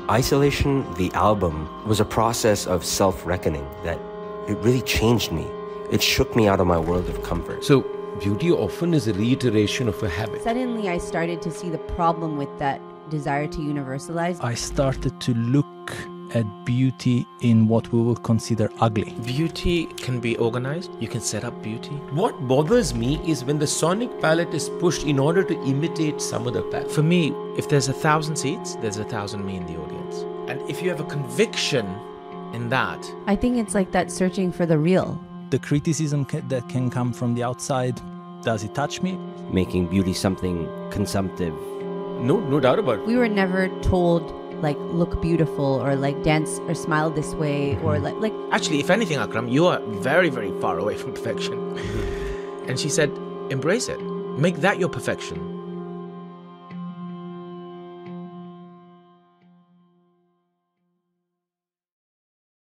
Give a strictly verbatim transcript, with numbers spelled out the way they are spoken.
Isolation, the album, was a process of self-reckoning that it really changed me. It shook me out of my world of comfort. So, beauty often is a reiteration of a habit. Suddenly, I started to see the problem with that desire to universalize. I started to look at beauty in what we will consider ugly. Beauty can be organized. You can set up beauty. What bothers me is when the sonic palette is pushed in order to imitate some other palette. For me, if there's a thousand seats, there's a thousand me in the audience. And if you have a conviction in that... I think it's like that searching for the real. The criticism ca- that can come from the outside, does it touch me? Making beauty something consumptive. No, no doubt about it. We were never told, like, look beautiful or like dance or smile this way or like... like Actually, if anything, Akram, you are very, very far away from perfection. And she said, embrace it. Make that your perfection.